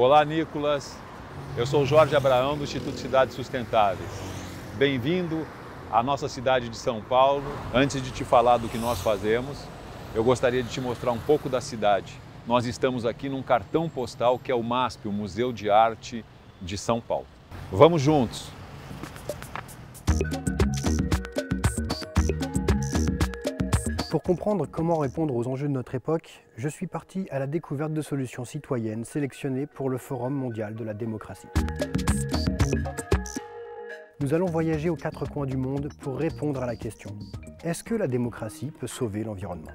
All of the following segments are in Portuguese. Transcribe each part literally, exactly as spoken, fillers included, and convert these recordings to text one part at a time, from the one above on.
Olá, Nicolas. Eu sou Jorge Abraão, do Instituto Cidades Sustentáveis. Bem-vindo à nossa cidade de São Paulo. Antes de te falar do que nós fazemos, eu gostaria de te mostrar um pouco da cidade. Nós estamos aqui num cartão postal que é o MASP, o Museu de Arte de São Paulo. Vamos juntos! Pour comprendre comment répondre aux enjeux de notre époque, je suis parti à la découverte de solutions citoyennes sélectionnées pour le Forum mondial de la démocratie. Nous allons voyager aux quatre coins du monde pour répondre à la question: est-ce que la démocratie peut sauver l'environnement?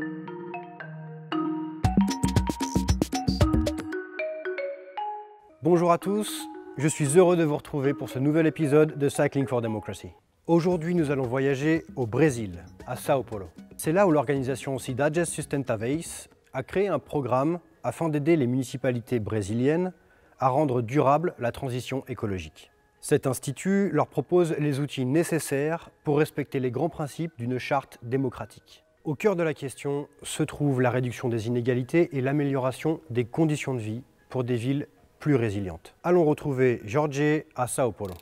Bonjour à tous, je suis heureux de vous retrouver pour ce nouvel épisode de Cycling for Democracy. Aujourd'hui, nous allons voyager au Brésil, à Sao Paulo. C'est là où l'organisation Cidades Sustentáveis a créé un programme afin d'aider les municipalités brésiliennes à rendre durable la transition écologique. Cet institut leur propose les outils nécessaires pour respecter les grands principes d'une charte démocratique. Au cœur de la question se trouve la réduction des inégalités et l'amélioration des conditions de vie pour des villes plus résilientes. Allons retrouver Jorge à Sao Paulo.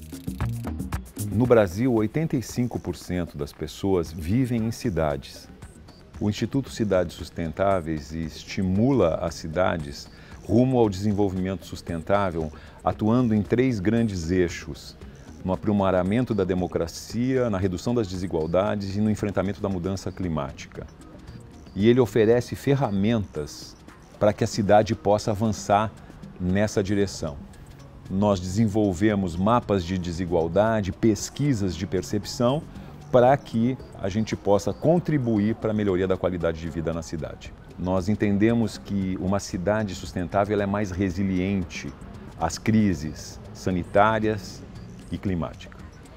No Brasil, oitenta e cinco por cento das pessoas vivem em cidades. O Instituto Cidades Sustentáveis estimula as cidades rumo ao desenvolvimento sustentável, atuando em três grandes eixos: no aprimoramento da democracia, na redução das desigualdades e no enfrentamento da mudança climática. E ele oferece ferramentas para que a cidade possa avançar nessa direção. Nós desenvolvemos mapas de desigualdade, pesquisas de percepção, para que a gente possa contribuir para a melhoria da qualidade de vida na cidade. Nós entendemos que uma cidade sustentável ela é mais resiliente às crises sanitárias e climáticas.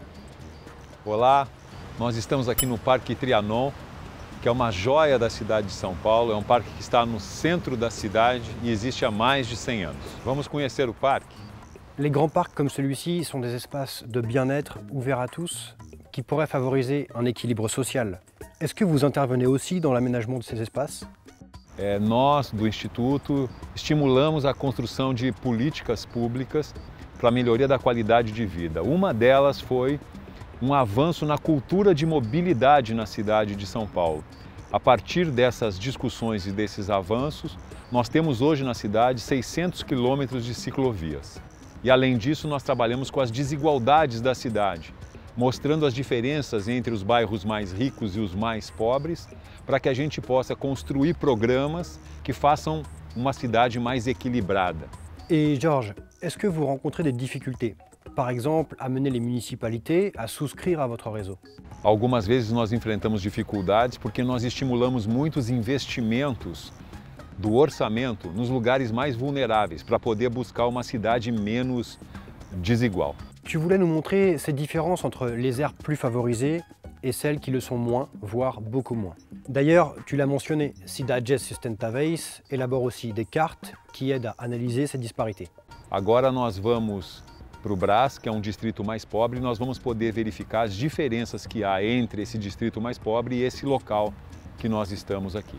Olá, nós estamos aqui no Parque Trianon, que é uma joia da cidade de São Paulo. É um parque que está no centro da cidade e existe há mais de cem anos. Vamos conhecer o parque? Les grands parcs comme celui-ci sont des espaces de bien-être ouverts à tous qui pourraient favoriser un équilibre social. Est-ce que vous intervenez aussi dans l'aménagement de ces espaces? É, nós, do Instituto, estimulamos a construção de políticas públicas para a melhoria da qualidade de vida. Uma delas foi um avanço na cultura de mobilidade na cidade de São Paulo. A partir dessas discussões e desses avanços, nós temos hoje na cidade seiscentos quilômetros de ciclovias. E além disso, nós trabalhamos com as desigualdades da cidade, mostrando as diferenças entre os bairros mais ricos e os mais pobres, para que a gente possa construir programas que façam uma cidade mais equilibrada. Et Georges, est-ce que vous rencontrez des difficultés? Par exemple, amener les municipalités à souscrire à votre réseau? Algumas vezes nós enfrentamos dificuldades porque nós estimulamos muitos investimentos do orçamento nos lugares mais vulneráveis para poder buscar uma cidade menos desigual. Tu voulais nous montrer ces différences entre les aires plus favorisées et celles qui le sont moins, voire beaucoup moins. D'ailleurs, tu l'as mentionné, Cidades Sustentáveis élabore aussi des cartes qui aident à analyser ces disparités. Agora nós vamos para o Brás, que é um distrito mais pobre, e nós vamos poder verificar as diferenças que há entre esse distrito mais pobre e esse local que nós estamos aqui.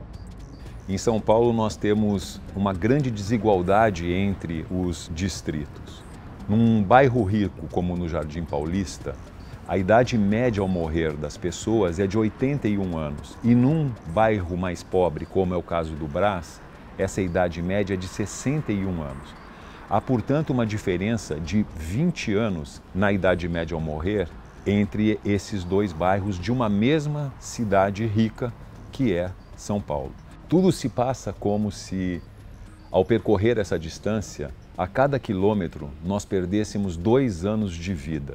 Em São Paulo nós temos uma grande desigualdade entre os distritos. Num bairro rico, como no Jardim Paulista, a idade média ao morrer das pessoas é de oitenta e um anos. E num bairro mais pobre, como é o caso do Brás, essa idade média é de sessenta e um anos. Há, portanto, uma diferença de vinte anos na idade média ao morrer entre esses dois bairros de uma mesma cidade rica, que é São Paulo. Tudo se passa como se, ao percorrer essa distância, a cada quilômetro nós perdêssemos dois anos de vida.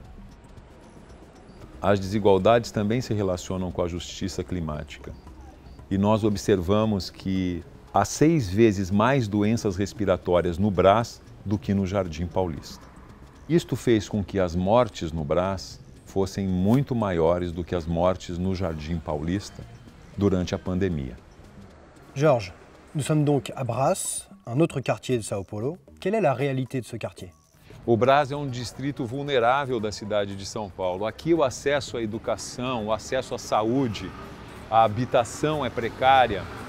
As desigualdades também se relacionam com a justiça climática. E nós observamos que há seis vezes mais doenças respiratórias no Brás do que no Jardim Paulista. Isto fez com que as mortes no Brás fossem muito maiores do que as mortes no Jardim Paulista durante a pandemia. Georges, nous sommes donc à Brás, un autre quartier de Sao Paulo. Quelle est la réalité de ce quartier? O Brás é um distrito vulnerável da cidade de São Paulo. Aqui o acesso à educação, o acesso à saúde, a habitação é precária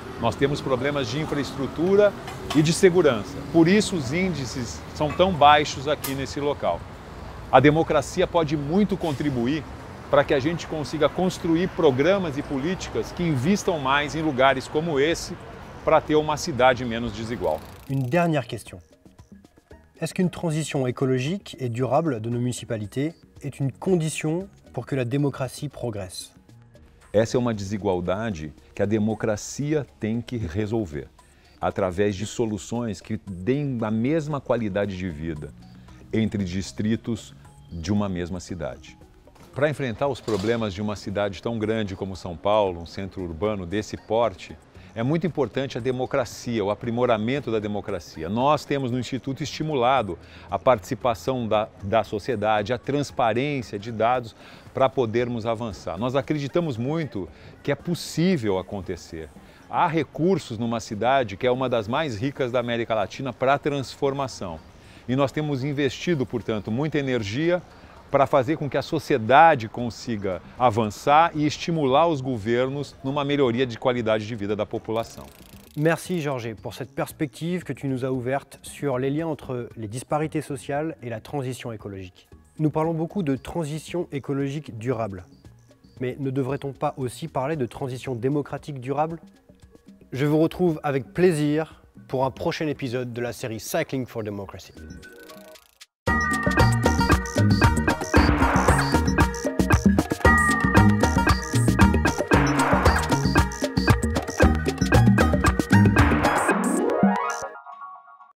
Nós temos problemas de infraestrutura e de segurança. Por isso os índices são tão baixos aqui nesse local. A democracia pode muito contribuir para que a gente consiga construir programas e políticas que investam mais em lugares como esse para ter uma cidade menos desigual. Une dernière question. Est-ce qu'une transition écologique et durable de nos municipalités est une condition pour que la démocratie progresse? Essa é uma desigualdade que a democracia tem que resolver, através de soluções que deem a mesma qualidade de vida entre distritos de uma mesma cidade. Para enfrentar os problemas de uma cidade tão grande como São Paulo, um centro urbano desse porte, é muito importante a democracia, o aprimoramento da democracia. Nós temos no Instituto estimulado a participação da, da sociedade, a transparência de dados para podermos avançar. Nós acreditamos muito que é possível acontecer. Há recursos numa cidade que é uma das mais ricas da América Latina para a transformação. E nós temos investido, portanto, muita energia para fazer com que a sociedade consiga avançar e estimular os governos numa melhoria de qualidade de vida da população. Merci Georges pour cette perspective que tu nous as ouverte sur les liens entre les disparités sociales et la transition écologique. Nous parlons beaucoup de transition écologique durable. Mais ne devrait-on pas aussi parler de transition démocratique durable? Je vous retrouve avec plaisir pour un prochain épisode de la série Cycling for Democracy.